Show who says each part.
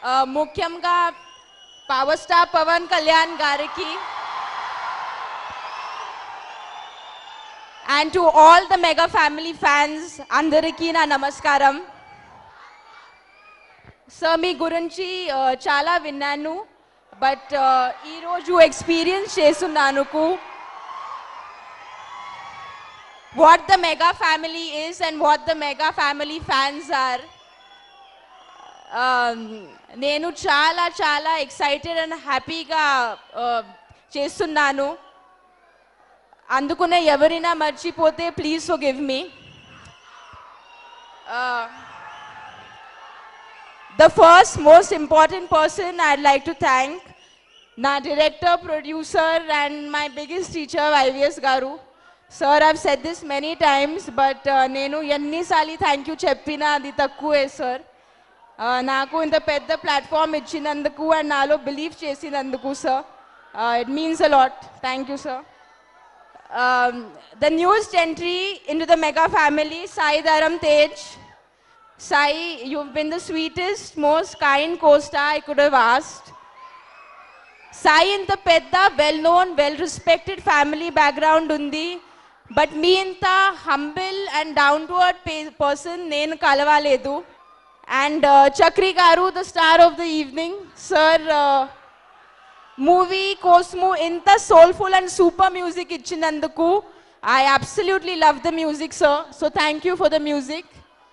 Speaker 1: ముఖ్యంగా power star Pavan Kalyan గారికి and to all the mega family fans అందరికీ నా నమస్కారం. సార్ మీ గురించి చాలా విన్నాను, బట్ ఈరోజు ఎక్స్పీరియన్స్ చేస్తున్నాను what the mega family is and what the mega family fans are. నేను చాలా చాలా ఎక్సైటెడ్ అండ్ హ్యాపీగా చేస్తున్నాను. అందుకునే ఎవరైనా మర్చిపోతే please forgive me. The first most important person I'd like to thank నా director, producer and my biggest teacher IVS garu. Sir, I've said this many times, but నేను ఎన్నిసార్లు థ్యాంక్ యూ చెప్పినా అది తక్కువే సార్. నాకు ఇంత పెద్ద ప్లాట్ఫామ్ ఇచ్చినందుకు అండ్ నాలో బిలీవ్ చేసినందుకు sir, it means a lot. Thank you sir. The newest entry into the mega family, Sai Dharam Tej. Sai, you've been the sweetest, most kind co-star I could have asked. Sai ఇంత పెద్ద well known well respected family background ఉంది, but మీ ఇంత humble and down to earth person నేను కలవలేదు. And Chakri garu, the star of the evening sir, movie కోసము ఇంత soulful and super music ఇచ్చినందుకు I absolutely love the music sir. So thank you for the music.